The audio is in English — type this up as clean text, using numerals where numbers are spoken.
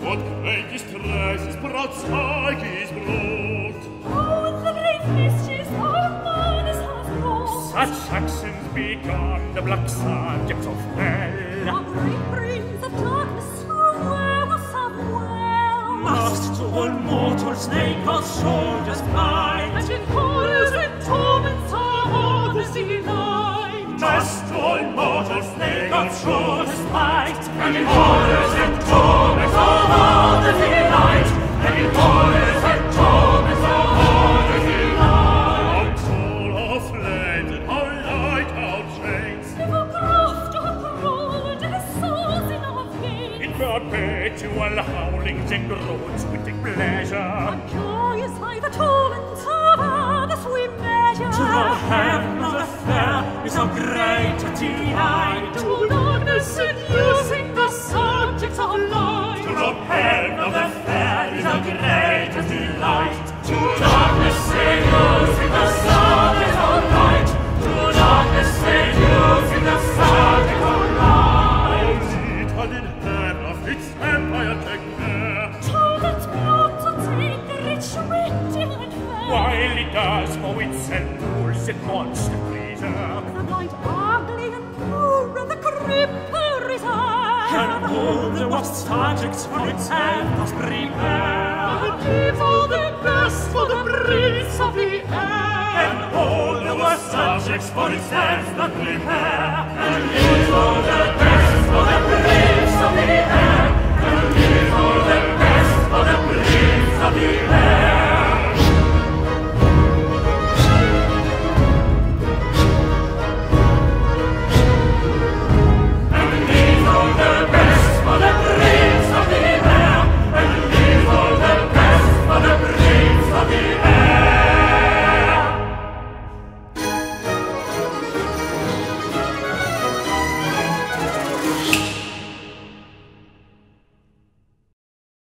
What great distress is brought, Psyche is brought. Oh, the great mischief our madness has wrought. Such actions become the black subjects of hell. A great breeze of darkness through werewolves of well. Must to all mortals naked shoulders fly, And in horrors and torments our others delight. Must to all mortals naked shoulders fight, and in horrors and torments of others delight, and in horrors and torments of others delight. How tall, how fled, how light, how chains, If a craft or crawled and a souls in our veins. in perpetual howlings and groans we take pleasure. Joyous by the torments of others we measure. To the heaven of the fair is a greater delight. To darkness seducing the subjects of light. To the heaven of the fair is a greater delight. To darkness seducing the subjects of light. To darkness seducing the subjects of light. Seated in heaven of its empire take care, Told its blood to take the rich, witty, and fair. while it does for itself rules it wants to pleasure. The blind ugly and poor and the cripple reserve. And all the worst subjects for itself must prepare. And leaves all the best for the prince of the air. And all the worst subjects for itself not prepare, And leaves all the best for the prince